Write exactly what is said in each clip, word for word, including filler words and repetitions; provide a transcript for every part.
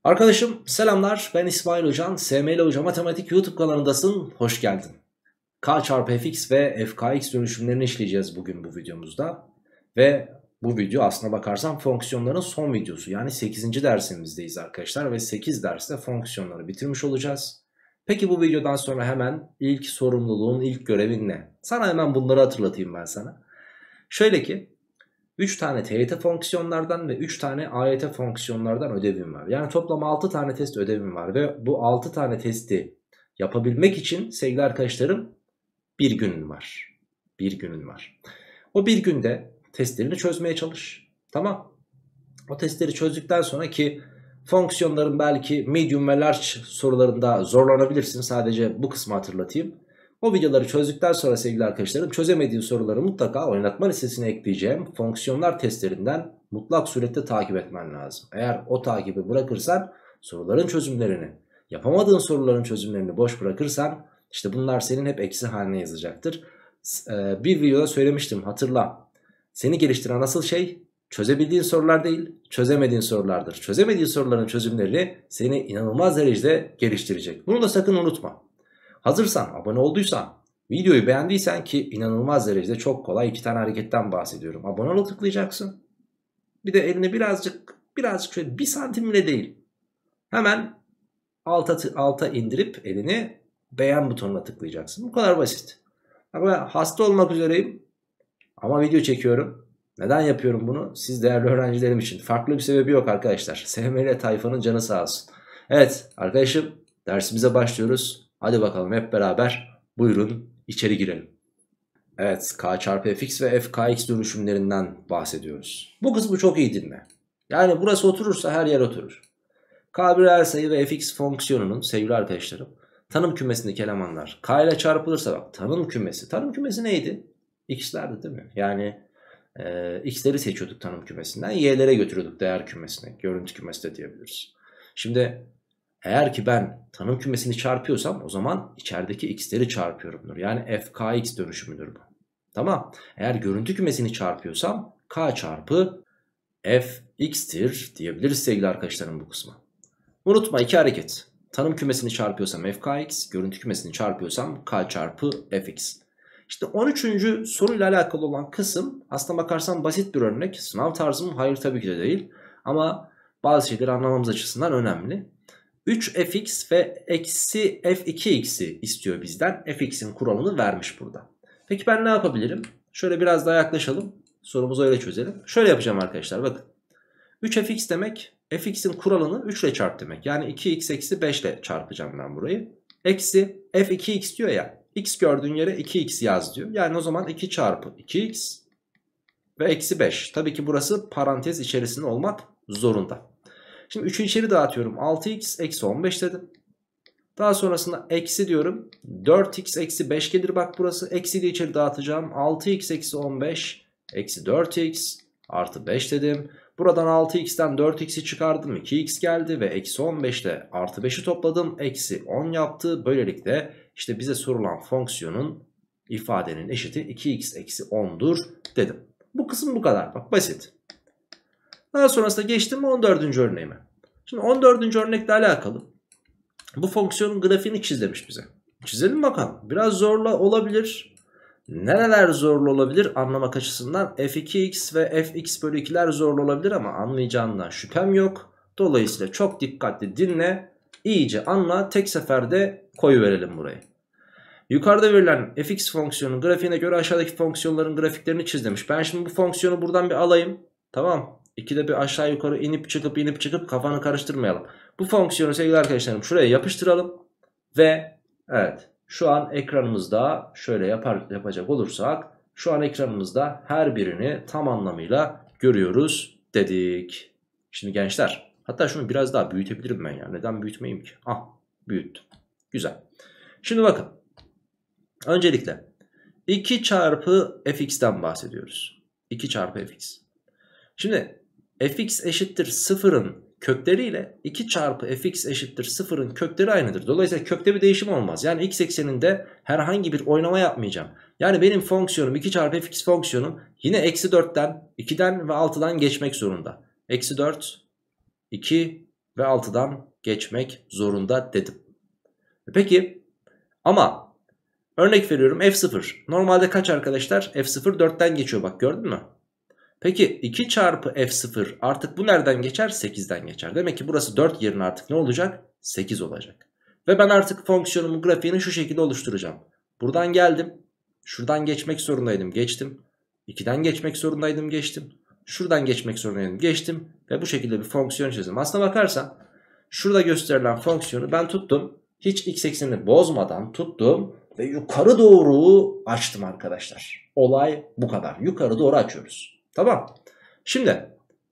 Arkadaşım selamlar, ben İsmail Hocam. S M L Hoca Matematik YouTube kanalındasın, hoş geldin. K çarpı fx ve fkx dönüşümlerini işleyeceğiz bugün bu videomuzda. Ve bu video aslına bakarsan fonksiyonların son videosu, yani sekizinci dersimizdeyiz arkadaşlar. Ve sekiz derste fonksiyonları bitirmiş olacağız. Peki bu videodan sonra hemen ilk sorumluluğun, ilk görevin ne? Sana hemen bunları hatırlatayım ben sana. Şöyle ki üç tane T Y T fonksiyonlardan ve üç tane A Y T fonksiyonlardan ödevim var. Yani toplam altı tane test ödevim var ve bu altı tane testi yapabilmek için sevgili arkadaşlarım bir günün var. Bir günün var. O bir günde testlerini çözmeye çalış. Tamam. O testleri çözdükten sonra ki fonksiyonların belki medium ve large sorularında zorlanabilirsin. Sadece bu kısmı hatırlatayım. O videoları çözdükten sonra sevgili arkadaşlarım çözemediğin soruları mutlaka oynatma listesine ekleyeceğim fonksiyonlar testlerinden mutlak surette takip etmen lazım. Eğer o takibi bırakırsan, soruların çözümlerini, yapamadığın soruların çözümlerini boş bırakırsan, işte bunlar senin hep eksi haline yazacaktır. Ee, bir videoda söylemiştim, hatırla. Seni geliştiren asıl şey çözebildiğin sorular değil, çözemediğin sorulardır. Çözemediğin soruların çözümleri seni inanılmaz derecede geliştirecek. Bunu da sakın unutma. Hazırsan, abone olduysan, videoyu beğendiysen, ki inanılmaz derecede çok kolay iki tane hareketten bahsediyorum. Abone ol tıklayacaksın. Bir de elini birazcık, birazcık şöyle bir santim bile değil. Hemen alta, alta indirip elini beğen butonuna tıklayacaksın. Bu kadar basit. Ben hasta olmak üzereyim ama video çekiyorum. Neden yapıyorum bunu? Siz değerli öğrencilerim için. Farklı bir sebebi yok arkadaşlar. S M L tayfanın canı sağ olsun. Evet arkadaşım, dersimize başlıyoruz. Hadi bakalım hep beraber buyurun içeri girelim. Evet, K çarpı fx ve fkx dönüşümlerinden bahsediyoruz. Bu kısmı çok iyi dinle. Yani burası oturursa her yer oturur. K bir reel sayı ve fx fonksiyonunun sevgili arkadaşlarım tanım kümesindeki elemanlar k ile çarpılırsa, bak tanım kümesi. Tanım kümesi neydi? X'lerdi değil mi? Yani e, x'leri seçiyorduk tanım kümesinden, y'lere götürüyorduk değer kümesine. Görüntü kümesi de diyebiliriz. Şimdi eğer ki ben tanım kümesini çarpıyorsam o zaman içerideki x'leri çarpıyorumdur. Yani fkx dönüşümüdür bu. Tamam. Eğer görüntü kümesini çarpıyorsam k çarpı fx'tir diyebiliriz sevgili arkadaşlarım bu kısmı. Unutma, iki hareket. Tanım kümesini çarpıyorsam fkx, görüntü kümesini çarpıyorsam k çarpı fx. İşte on üçüncü soruyla alakalı olan kısım aslına bakarsan basit bir örnek. Sınav tarzı mı? Hayır, tabii ki de değil. Ama bazı şeyleri anlamamız açısından önemli. üç fx ve eksi f iki x'i istiyor bizden. Fx'in kuralını vermiş burada. Peki ben ne yapabilirim? Şöyle biraz daha yaklaşalım. Sorumuzu öyle çözelim. Şöyle yapacağım arkadaşlar, bakın. üç fx demek fx'in kuralını üç ile çarp demek. Yani iki x eksi beş ile çarpacağım ben burayı. Eksi f iki x diyor ya. X gördüğün yere iki x yaz diyor. Yani o zaman iki çarpı iki x ve eksi beş. Tabii ki burası parantez içerisinde olmak zorunda. Şimdi üçü içeri dağıtıyorum. altı x eksi on beş dedim. Daha sonrasında eksi diyorum. dört x eksi beş gelir bak burası. Eksi de içeri dağıtacağım. altı x eksi on beş eksi dört x artı beş dedim. Buradan altı x'ten dört x'i çıkardım. iki x geldi ve eksi on beş ile artı beşi topladım. Eksi on yaptı. Böylelikle işte bize sorulan fonksiyonun ifadenin eşiti iki x eksi on'dur dedim. Bu kısım bu kadar. Bak basit. Daha sonrasında geçtim on dördüncü örneğime. Şimdi on dördüncü örnekle alakalı bu fonksiyonun grafiğini çiz demiş bize. Çizelim bakalım. Biraz zorla olabilir. Nereler zorlu olabilir anlamak açısından? f iki x ve fx bölü iki'ler zorlu olabilir ama anlayacağından şüphem yok. Dolayısıyla çok dikkatli dinle. İyice anla. Tek seferde koyuverelim burayı. Yukarıda verilen fx fonksiyonun grafiğine göre aşağıdaki fonksiyonların grafiklerini çiz demiş. Ben şimdi bu fonksiyonu buradan bir alayım. Tamam. İkide bir aşağı yukarı inip çıkıp inip çıkıp kafanı karıştırmayalım. Bu fonksiyonu sevgili arkadaşlarım şuraya yapıştıralım. Ve evet, şu an ekranımızda şöyle yapar, yapacak olursak şu an ekranımızda her birini tam anlamıyla görüyoruz dedik. Şimdi gençler, hatta şunu biraz daha büyütebilirim ben ya. Neden büyütmeyeyim ki? Ah, büyüttüm. Güzel. Şimdi bakın. Öncelikle iki çarpı fx'ten bahsediyoruz. iki çarpı fx. Şimdi fx eşittir sıfırın kökleriyle iki çarpı fx eşittir sıfırın kökleri aynıdır. Dolayısıyla kökte bir değişim olmaz. Yani x ekseninde herhangi bir oynama yapmayacağım. Yani benim fonksiyonum iki çarpı fx fonksiyonum yine eksi dört'ten, iki'den ve altı'dan geçmek zorunda. Eksi dört, iki, ve altıdan geçmek zorunda dedim. Peki ama örnek veriyorum f sıfır. Normalde kaç arkadaşlar? f sıfır dörtten geçiyor, bak gördün mü? Peki iki çarpı f sıfır artık bu nereden geçer? sekizden geçer. Demek ki burası dört yerine artık ne olacak? sekiz olacak. Ve ben artık fonksiyonumun grafiğini şu şekilde oluşturacağım. Buradan geldim. Şuradan geçmek zorundaydım, geçtim. ikiden geçmek zorundaydım, geçtim. Şuradan geçmek zorundaydım, geçtim. Ve bu şekilde bir fonksiyon çizdim. Aslına bakarsan şurada gösterilen fonksiyonu ben tuttum. Hiç x eksenini bozmadan tuttum. Ve yukarı doğru açtım arkadaşlar. Olay bu kadar. Yukarı doğru açıyoruz. Tamam. Şimdi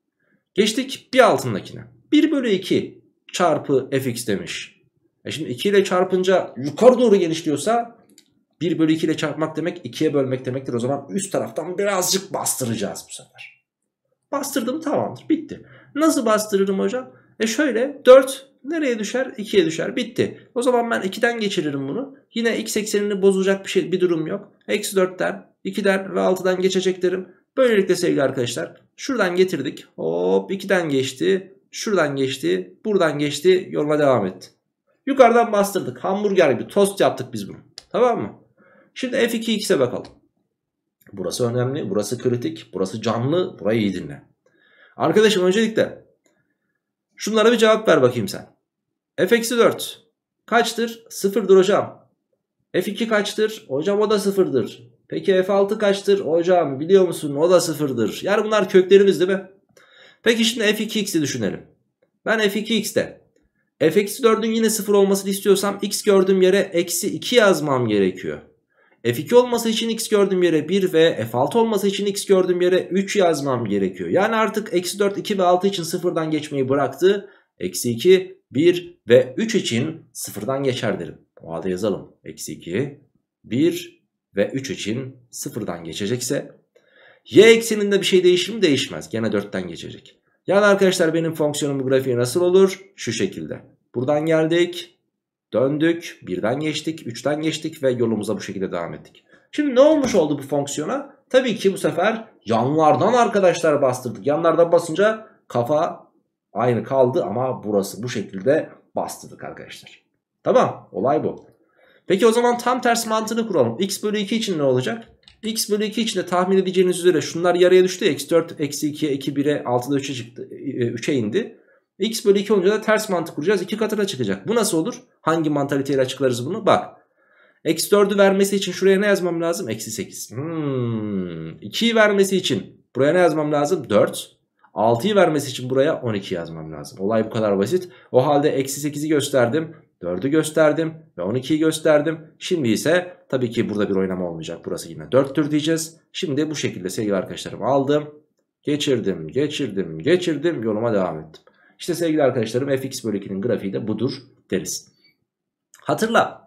geçtik bir altındakine. bir bölü iki çarpı fx demiş. E şimdi iki ile çarpınca yukarı doğru genişliyorsa bir bölü iki ile çarpmak demek ikiye bölmek demektir. O zaman üst taraftan birazcık bastıracağız bu sefer. Bastırdım, tamamdır, bitti. Nasıl bastırırım hocam? E şöyle, dört nereye düşer? ikiye düşer, bitti. O zaman ben ikiden geçiririm bunu. Yine x eksenini bozacak bir şey, bir durum yok. Eksi dörtten, ikiden ve altıdan geçecek derim. Böylelikle sevgili arkadaşlar şuradan getirdik. Hop, ikiden geçti. Şuradan geçti. Buradan geçti. Yoluna devam etti. Yukarıdan bastırdık. Hamburger gibi tost yaptık biz bunu. Tamam mı? Şimdi f iki x'e bakalım. Burası önemli. Burası kritik. Burası canlı. Burayı iyi dinle. Arkadaşım öncelikle şunlara bir cevap ver bakayım sen. f eksi dört kaçtır? sıfırdır hocam. f iki kaçtır? Hocam o da sıfırdır. Peki f altı kaçtır? Hocam biliyor musun o da sıfırdır. Yani bunlar köklerimiz değil mi? Peki şimdi f iki x'i düşünelim. Ben f iki x'te f eksi dördün yine sıfır olmasını istiyorsam x gördüğüm yere eksi iki yazmam gerekiyor. f iki olması için x gördüğüm yere bir ve f altı olması için x gördüğüm yere üç yazmam gerekiyor. Yani artık eksi dört, iki ve altı için sıfırdan geçmeyi bıraktı. Eksi iki, bir ve üç için sıfırdan geçer derim. O halde yazalım. Eksi iki, bir ve üç için sıfırdan geçecekse y ekseninde bir şey değişir mi? Değişmez. Gene dörtten geçecek. Yani arkadaşlar benim fonksiyonumun grafiği nasıl olur? Şu şekilde. Buradan geldik. Döndük. birden geçtik. üçten geçtik ve yolumuza bu şekilde devam ettik. Şimdi ne olmuş oldu bu fonksiyona? Tabii ki bu sefer yanlardan arkadaşlar bastırdık. Yanlardan basınca kafa aynı kaldı ama burası bu şekilde bastırdık arkadaşlar. Tamam. Olay bu. Peki o zaman tam ters mantığını kuralım. X bölü iki için ne olacak? X bölü iki için de tahmin edeceğiniz üzere şunlar yarıya düştü. Eksi dört, eksi ikiye, iki bire, altıda üçe çıktı. üçe indi. X bölü iki olunca da ters mantık kuracağız. iki katına çıkacak. Bu nasıl olur? Hangi mantaliteyle açıklarız bunu? Bak. Eksi dördü vermesi için şuraya ne yazmam lazım? Eksi sekiz. Hmm. ikiyi vermesi için buraya ne yazmam lazım? dört. altıyı vermesi için buraya on iki yazmam lazım. Olay bu kadar basit. O halde eksi sekizi gösterdim. dördü gösterdim ve on ikiyi gösterdim. Şimdi ise tabii ki burada bir oynama olmayacak. Burası yine dörttür diyeceğiz. Şimdi bu şekilde sevgili arkadaşlarım aldım. Geçirdim, geçirdim, geçirdim. Yoluma devam ettim. İşte sevgili arkadaşlarım fx bölü iki'nin grafiği de budur deriz. Hatırla.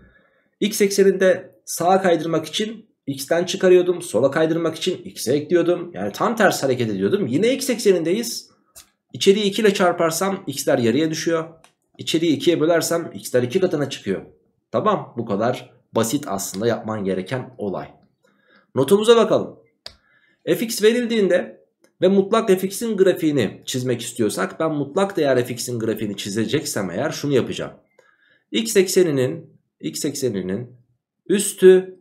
X ekseninde sağa kaydırmak için x'ten çıkarıyordum. Sola kaydırmak için x'e ekliyordum. Yani tam ters hareket ediyordum. Yine x eksenindeyiz. İçeriği iki ile çarparsam x'ler yarıya düşüyor. İçeriği ikiye bölersem x'ler iki katına çıkıyor. Tamam, bu kadar basit aslında yapman gereken olay. Notumuza bakalım. Fx verildiğinde ve mutlak fx'in grafiğini çizmek istiyorsak ben mutlak değer fx'in grafiğini çizeceksem eğer şunu yapacağım. X ekseninin x ekseninin üstü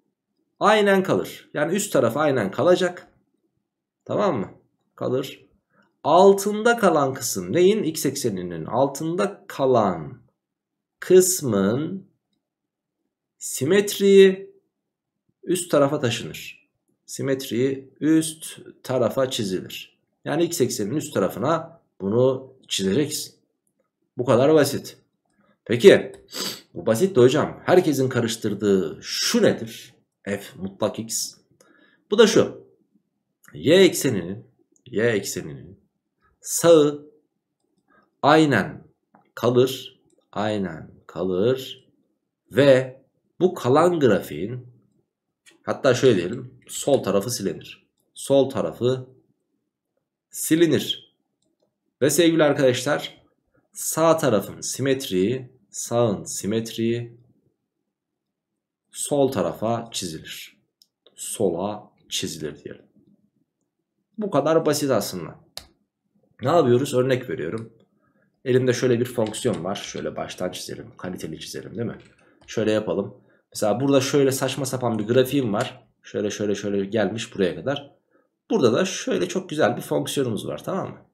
aynen kalır. Yani üst tarafı aynen kalacak. Tamam mı? Kalır. Altında kalan kısım neyin? X ekseninin altında kalan kısmın simetriyi üst tarafa taşınır. Simetriyi üst tarafa çizilir. Yani x ekseninin üst tarafına bunu çizeceksin. Bu kadar basit. Peki bu basit de hocam herkesin karıştırdığı şu nedir? F mutlak x. Bu da şu. Y ekseninin y ekseninin sağı aynen kalır. Aynen kalır. Ve bu kalan grafiğin, hatta şöyle diyelim, sol tarafı silinir. Sol tarafı silinir. Ve sevgili arkadaşlar sağ tarafın simetriği, sağın simetriği sol tarafa çizilir. Sola çizilir diyelim. Bu kadar basit aslında. Ne yapıyoruz? Örnek veriyorum. Elimde şöyle bir fonksiyon var. Şöyle baştan çizelim. Kaliteli çizelim değil mi? Şöyle yapalım. Mesela burada şöyle saçma sapan bir grafiğim var. Şöyle şöyle şöyle gelmiş buraya kadar. Burada da şöyle çok güzel bir fonksiyonumuz var, tamam mı?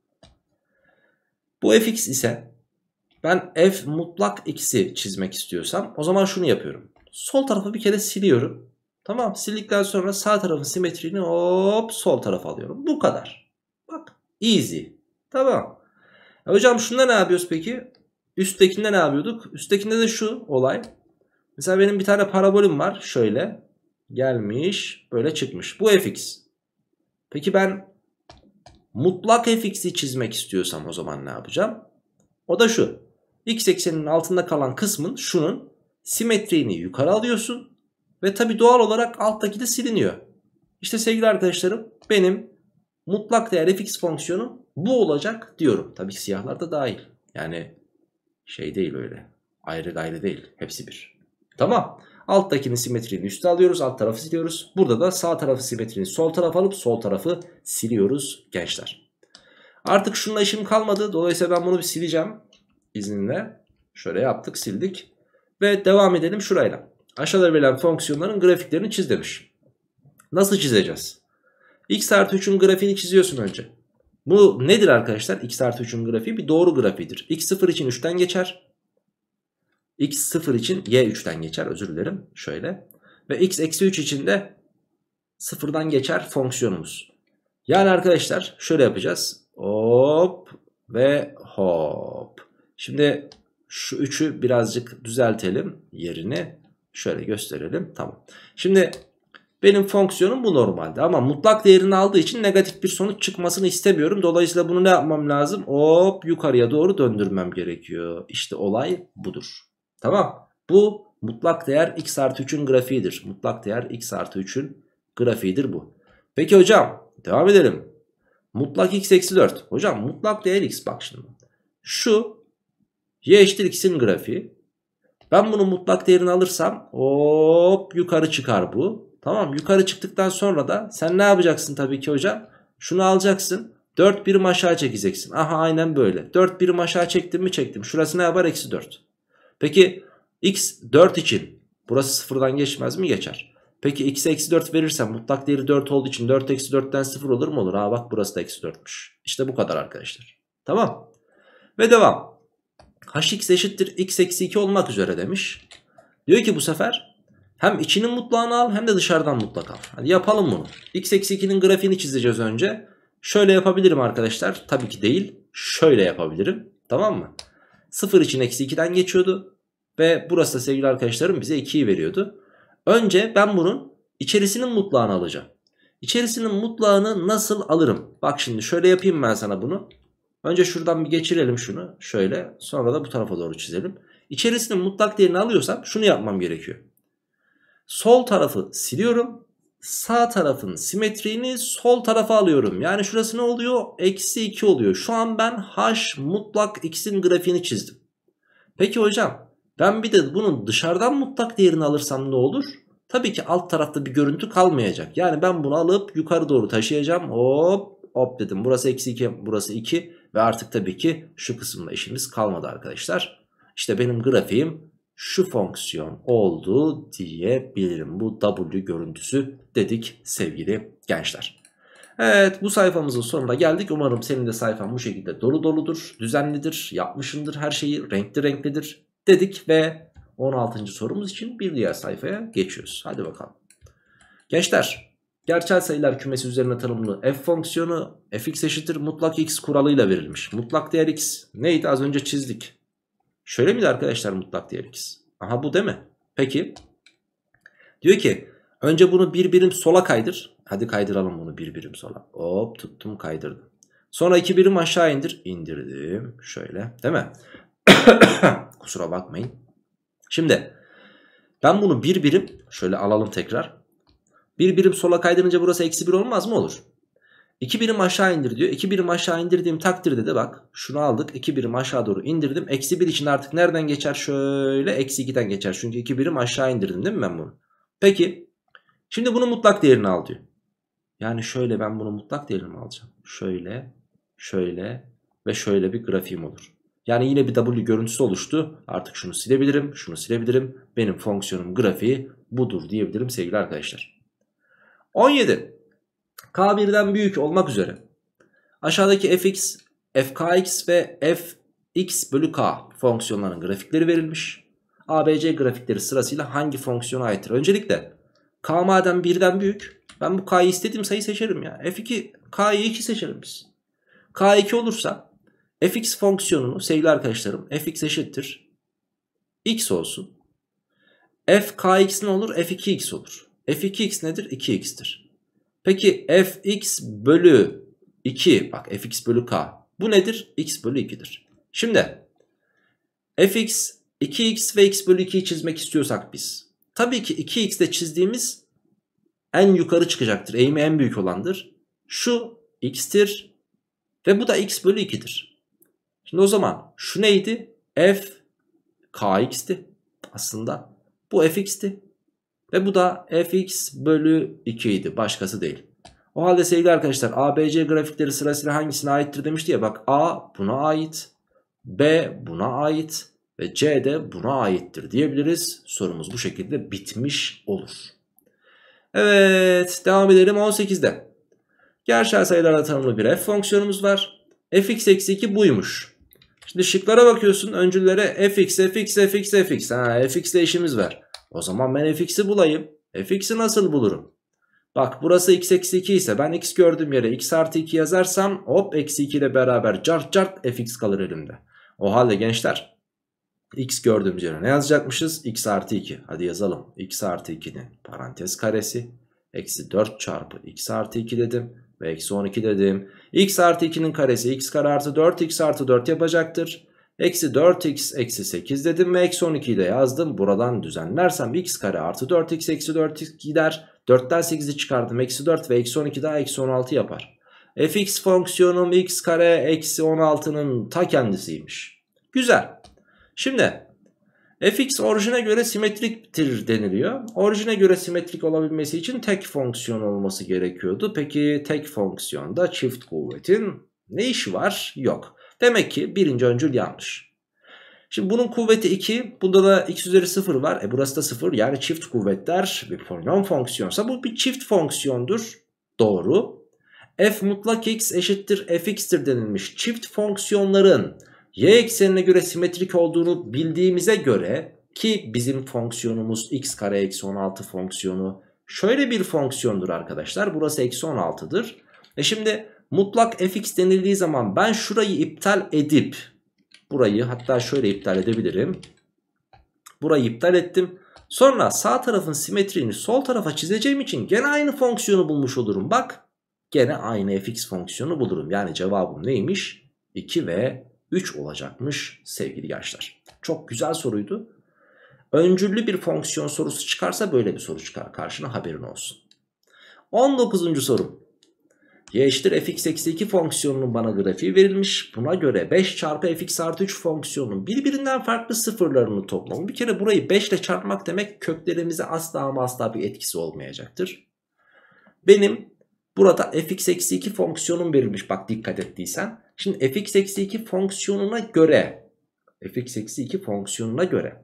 Bu fx ise ben f mutlak x'i çizmek istiyorsam o zaman şunu yapıyorum. Sol tarafı bir kere siliyorum. Tamam, sildikten sonra sağ tarafın simetriğini hop sol tarafa alıyorum. Bu kadar. Bak, easy. Tamam. Ya hocam şunda ne yapıyoruz peki? Üsttekinde ne yapıyorduk? Üsttekinde de şu olay. Mesela benim bir tane parabolüm var. Şöyle gelmiş böyle çıkmış. Bu fx. Peki ben mutlak fx'i çizmek istiyorsam o zaman ne yapacağım? O da şu. X ekseninin altında kalan kısmın şunun simetriğini yukarı alıyorsun. Ve tabi doğal olarak alttaki de siliniyor. İşte sevgili arkadaşlarım, benim mutlak değer fx fonksiyonu bu olacak diyorum. Tabi siyahlar da dahil. Yani şey değil öyle. Ayrı gayrı değil. Hepsi bir. Tamam. Alttakinin simetriğini üste alıyoruz. Alt tarafı siliyoruz. Burada da sağ tarafı simetriğini sol tarafa alıp sol tarafı siliyoruz gençler. Artık şununla işim kalmadı. Dolayısıyla ben bunu bir sileceğim. İzninle. Şöyle yaptık, sildik. Ve devam edelim şurayla. Aşağıda verilen fonksiyonların grafiklerini çiz demiş. Nasıl çizeceğiz? X artı üçün grafiğini çiziyorsun önce. Bu nedir arkadaşlar? X artı üçün grafiği bir doğru grafiğidir. X sıfır için üçten geçer. X sıfır için Y üçten geçer, özür dilerim. Şöyle. Ve X eksi üç için de sıfırdan geçer fonksiyonumuz. Yani arkadaşlar şöyle yapacağız. Hop ve hop. Şimdi şu üçü birazcık düzeltelim yerini. Şöyle gösterelim. Tamam. Şimdi benim fonksiyonum bu normalde. Ama mutlak değerini aldığı için negatif bir sonuç çıkmasını istemiyorum. Dolayısıyla bunu ne yapmam lazım? Hop yukarıya doğru döndürmem gerekiyor. İşte olay budur. Tamam. Bu mutlak değer x artı üçün grafiğidir. Mutlak değer x artı üçün grafiğidir bu. Peki hocam devam edelim. Mutlak x eksi dört. Hocam mutlak değer x, bak şimdi. Şu y eşittir x'in grafiği. Ben bunun mutlak değerini alırsam hop yukarı çıkar bu. Tamam, yukarı çıktıktan sonra da sen ne yapacaksın tabii ki hocam? Şunu alacaksın. dört birim aşağı çekeceksin. Aha aynen böyle. dört birim aşağı çektim mi çektim. Şurası ne yapar? Eksi dört. Peki x dört için burası sıfırdan geçmez mi? Geçer. Peki x'e eksi dört verirsem mutlak değeri dört olduğu için dört eksi dörtten sıfır olur mu? Olur. Aa bak, burası da eksi dörtmüş. İşte bu kadar arkadaşlar. Tamam. Ve devam. Hx eşittir x eksi iki olmak üzere demiş. Diyor ki bu sefer hem içinin mutlağını al hem de dışarıdan mutlak al. Hadi yapalım bunu. X eksi ikinin grafiğini çizeceğiz önce. Şöyle yapabilirim arkadaşlar. Tabii ki değil. Şöyle yapabilirim. Tamam mı? sıfır için eksi ikiden geçiyordu. Ve burası da sevgili arkadaşlarım bize ikiyi veriyordu. Önce ben bunun içerisinin mutlağını alacağım. İçerisinin mutlağını nasıl alırım? Bak şimdi şöyle yapayım ben sana bunu. Önce şuradan bir geçirelim şunu. Şöyle. Sonra da bu tarafa doğru çizelim. İçerisinin mutlak değerini alıyorsam şunu yapmam gerekiyor. Sol tarafı siliyorum. Sağ tarafın simetriğini sol tarafa alıyorum. Yani şurası ne oluyor? Eksi iki oluyor. Şu an ben h mutlak x'in grafiğini çizdim. Peki hocam ben bir de bunun dışarıdan mutlak değerini alırsam ne olur? Tabii ki alt tarafta bir görüntü kalmayacak. Yani ben bunu alıp yukarı doğru taşıyacağım. Hop hop dedim. Burası eksi iki, burası iki. Ve artık tabii ki şu kısımda işimiz kalmadı arkadaşlar. İşte benim grafiğim şu fonksiyon oldu diyebilirim. Bu W görüntüsü dedik sevgili gençler. Evet, bu sayfamızın sonuna geldik. Umarım senin de sayfan bu şekilde dolu doludur, düzenlidir, yapmışındır her şeyi, renkli renklidir dedik ve on altıncı sorumuz için bir diğer sayfaya geçiyoruz. Hadi bakalım. Gençler, gerçel sayılar kümesi üzerine tanımlı f fonksiyonu fx eşittir mutlak x kuralıyla verilmiş. Mutlak değer x neydi, az önce çizdik. Şöyle miydi arkadaşlar mutlak değer x? Aha bu değil mi? Peki. Diyor ki önce bunu bir birim sola kaydır. Hadi kaydıralım bunu bir birim sola. Hop tuttum, kaydırdım. Sonra iki birim aşağı indir. İndirdim. Şöyle değil mi? Kusura bakmayın. Şimdi ben bunu bir birim şöyle alalım tekrar. Bir birim sola kaydırınca burası eksi bir olmaz mı? Olur. iki birim aşağı indir diyor. iki birim aşağı indirdiğim takdirde de bak şunu aldık. iki birim aşağı doğru indirdim. Eksi bir için artık nereden geçer? Şöyle eksi ikiden geçer. Çünkü iki birim aşağı indirdim değil mi ben bunu? Peki. Şimdi bunu mutlak değerini al diyor. Yani şöyle ben bunu mutlak değerini alacağım. Şöyle, şöyle ve şöyle bir grafiğim olur. Yani yine bir W görüntüsü oluştu. Artık şunu silebilirim, şunu silebilirim. Benim fonksiyonum grafiği budur diyebilirim sevgili arkadaşlar. on yedi. K birden büyük olmak üzere aşağıdaki fx, fkx ve fx bölü k fonksiyonlarının grafikleri verilmiş. A B C grafikleri sırasıyla hangi fonksiyona aittir? Öncelikle k madem birden büyük, ben bu k'yı istediğim sayı seçerim ya. F iki, k'yı iki seçelim biz. K iki olursa fx fonksiyonunu sevgili arkadaşlarım fx eşittir x olsun. Fkx ne olur? F iki x olur. F iki x nedir? iki x'tir. Peki fx bölü iki, bak fx bölü k, bu nedir? X bölü iki'dir. Şimdi fx iki x ve x bölü iki'yi çizmek istiyorsak biz, tabii ki iki x'de çizdiğimiz en yukarı çıkacaktır. Eğimi en büyük olandır. Şu x'tir ve bu da x bölü iki'dir. Şimdi o zaman şu neydi? F kx'ti aslında. Bu fx'ti ve bu da fx bölü iki idi. Başkası değil. O halde sevgili arkadaşlar A B C grafikleri sırasıyla hangisine aittir demişti ya. Bak A buna ait, B buna ait ve C de buna aittir diyebiliriz. Sorumuz bu şekilde bitmiş olur. Evet, devam edelim on sekizde. Gerçel sayılarla tanımlı bir f fonksiyonumuz var. Fx eksi iki buymuş. Şimdi şıklara bakıyorsun, öncüllere fx, fx, fx, fx. Ha, fx ile işimiz var. O zaman ben fx'i bulayım. Fx'i nasıl bulurum? Bak burası x eksi iki ise ben x gördüğüm yere x artı iki yazarsam hop eksi iki ile beraber cart cart fx kalır elimde. O halde gençler x gördüğümüz yere ne yazacakmışız? X artı iki. Hadi yazalım. X artı iki'nin parantez karesi eksi dört çarpı x artı iki dedim ve eksi on iki dedim. X artı iki'nin karesi x kare artı dört x artı dört yapacaktır. Eksi dört x eksi sekiz dedim ve eksi on iki'yi de yazdım. Buradan düzenlersem x kare artı dört x eksi dört x gider. dörtten sekizi çıkardım. Eksi dört ve eksi on iki daha eksi on altı yapar. Fx fonksiyonum x kare eksi on altı'nın ta kendisiymiş. Güzel. Şimdi fx orijine göre simetriktir deniliyor. Orijine göre simetrik olabilmesi için tek fonksiyon olması gerekiyordu. Peki tek fonksiyonda çift kuvvetin ne işi var? Yok. Demek ki birinci öncül yanlış. Şimdi bunun kuvveti iki. Bunda da x üzeri sıfır var. E burası da sıfır. Yani çift kuvvetler bir polinom fonksiyonsa bu bir çift fonksiyondur. Doğru. F mutlak x eşittir fx'tir denilmiş. Çift fonksiyonların y eksenine göre simetrik olduğunu bildiğimize göre, ki bizim fonksiyonumuz x kare eksi on altı fonksiyonu şöyle bir fonksiyondur arkadaşlar. Burası eksi on altı'dır. E şimdi mutlak fx denildiği zaman ben şurayı iptal edip burayı hatta şöyle iptal edebilirim. Burayı iptal ettim. Sonra sağ tarafın simetriğini sol tarafa çizeceğim için gene aynı fonksiyonu bulmuş olurum. Bak gene aynı fx fonksiyonu bulurum. Yani cevabım neymiş? iki ve üç olacakmış sevgili gençler. Çok güzel soruydu. Öncüllü bir fonksiyon sorusu çıkarsa böyle bir soru çıkar karşına, haberin olsun. on dokuzuncu sorum. Y eşittir fx eksi iki fonksiyonunun bana grafiği verilmiş. Buna göre beş çarpı fx artı üç fonksiyonunun birbirinden farklı sıfırlarını toplamı. Bir kere burayı beş ile çarpmak demek köklerimize asla ama asla bir etkisi olmayacaktır. Benim burada fx eksi iki fonksiyonum verilmiş, bak dikkat ettiysen. Şimdi fx eksi iki fonksiyonuna göre fx eksi iki fonksiyonuna göre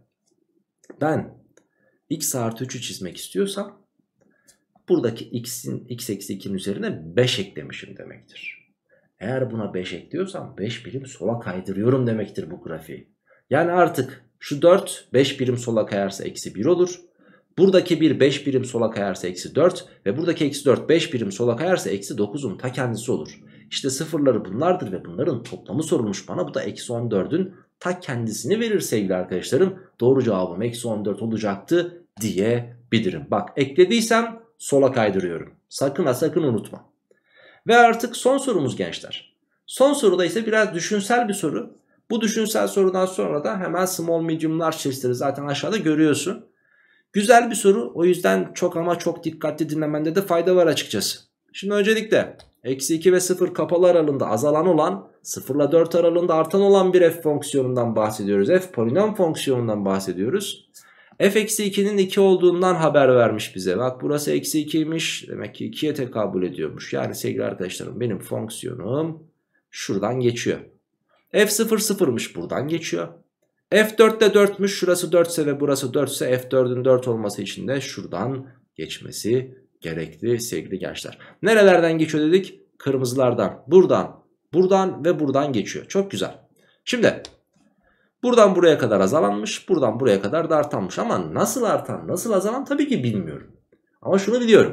ben x artı üç'ü çizmek istiyorsam buradaki x'in x eksi iki'nin üzerine beş eklemişim demektir. Eğer buna beş ekliyorsam beş birim sola kaydırıyorum demektir bu grafiği. Yani artık şu dört beş birim sola kayarsa eksi bir olur. Buradaki bir beş birim sola kayarsa eksi dört ve buradaki eksi dört beş birim sola kayarsa eksi dokuz'un ta kendisi olur. İşte sıfırları bunlardır ve bunların toplamı sorulmuş bana. Bu da eksi on dört'ün ta kendisini verir sevgili arkadaşlarım. Doğru cevabım eksi on dört olacaktı diyebilirim. Bak eklediysem sola kaydırıyorum. Sakın ha sakın unutma. Ve artık son sorumuz gençler. Son soruda ise biraz düşünsel bir soru. Bu düşünsel sorudan sonra da hemen small medium large testleri zaten aşağıda görüyorsun. Güzel bir soru, o yüzden çok ama çok dikkatli dinlemende de fayda var açıkçası. Şimdi öncelikle eksi iki ve sıfır kapalı aralığında azalan olan, sıfır ile dört aralığında artan olan bir f fonksiyonundan bahsediyoruz. F polinom fonksiyonundan bahsediyoruz. F eksi iki'nin iki olduğundan haber vermiş bize. Bak burası eksi iki'ymiş. Demek ki iki'ye tekabül ediyormuş. Yani sevgili arkadaşlarım benim fonksiyonum şuradan geçiyor. F sıfır sıfırmış, buradan geçiyor. F dört de dörtmüş, şurası dört ise ve burası dört ise F dördün dört olması için de şuradan geçmesi gerekli sevgili gençler. Nerelerden geçiyor dedik? Kırmızılardan, buradan, buradan ve buradan geçiyor. Çok güzel. Şimdi buradan buraya kadar azalanmış, buradan buraya kadar da artanmış. Ama nasıl artan, nasıl azalan tabii ki bilmiyorum. Ama şunu biliyorum.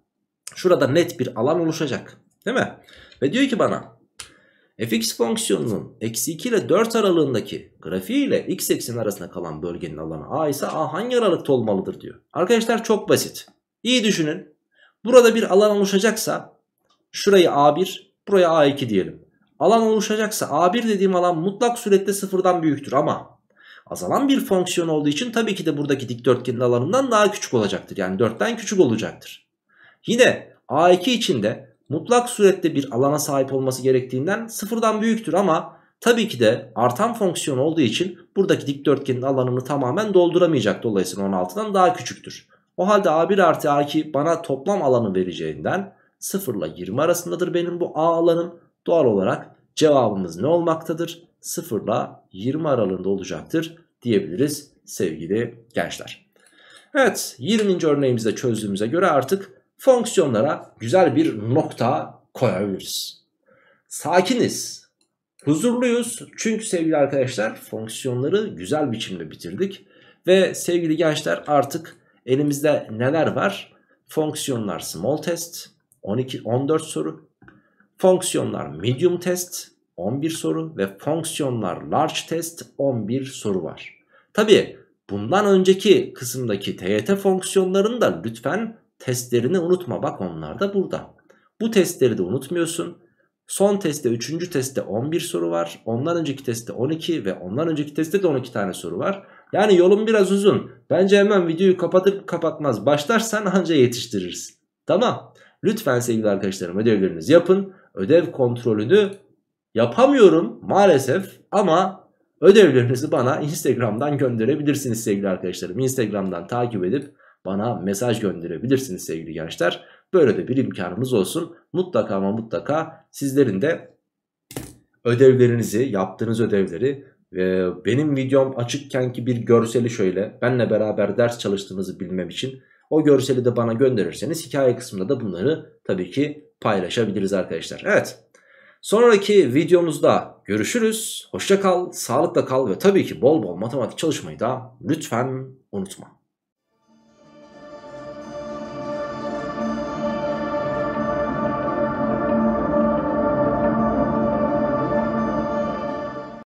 Şurada net bir alan oluşacak. Değil mi? Ve diyor ki bana fx fonksiyonunun eksi iki ile dört aralığındaki grafiği ile x ekseni arasında kalan bölgenin alanı a ise a hangi aralıkta olmalıdır diyor. Arkadaşlar çok basit. İyi düşünün. Burada bir alan oluşacaksa şurayı a bir, buraya a iki diyelim. Alan oluşacaksa a bir dediğim alan mutlak surette sıfırdan büyüktür ama azalan bir fonksiyon olduğu için tabii ki de buradaki dikdörtgenin alanından daha küçük olacaktır. Yani dörtten küçük olacaktır. Yine a iki için de mutlak surette bir alana sahip olması gerektiğinden sıfırdan büyüktür ama tabii ki de artan fonksiyon olduğu için buradaki dikdörtgenin alanını tamamen dolduramayacak. Dolayısıyla on altıdan daha küçüktür. O halde a bir artı a iki bana toplam alanı vereceğinden sıfır ile yirmi arasındadır benim bu a alanım. Doğal olarak cevabımız ne olmaktadır? sıfır ile yirmi aralığında olacaktır diyebiliriz sevgili gençler. Evet, yirminci örneğimizde çözdüğümüze göre artık fonksiyonlara güzel bir nokta koyabiliriz. Sakiniz, huzurluyuz çünkü sevgili arkadaşlar fonksiyonları güzel biçimde bitirdik. Ve sevgili gençler artık elimizde neler var? Fonksiyonlar small test on iki on dört soru, fonksiyonlar medium test on bir soru ve fonksiyonlar large test on bir soru var. Tabii bundan önceki kısımdaki T Y T fonksiyonlarını da lütfen testlerini unutma, bak onlar da burada. Bu testleri de unutmuyorsun. Son testte, üçüncü testte on bir soru var. Ondan önceki testte on iki ve ondan önceki testte de on iki tane soru var. Yani yolun biraz uzun. Bence hemen videoyu kapatır kapatmaz başlarsan anca yetiştirirsin. Tamam. Lütfen sevgili arkadaşlarım ödevlerinizi yapın. Ödev kontrolünü yapamıyorum maalesef ama ödevlerinizi bana Instagram'dan gönderebilirsiniz sevgili arkadaşlarım. Instagram'dan takip edip bana mesaj gönderebilirsiniz sevgili gençler. Böyle de bir imkanımız olsun. Mutlaka ama mutlaka sizlerin de ödevlerinizi, yaptığınız ödevleri ve benim videom açıkken ki bir görseli şöyle benle beraber ders çalıştığınızı bilmem için o görseli de bana gönderirseniz hikaye kısmında da bunları tabii ki paylaşabiliriz arkadaşlar. Evet, sonraki videomuzda görüşürüz. Hoşça kal, sağlıkla kal ve tabii ki bol bol matematik çalışmayı da lütfen unutma.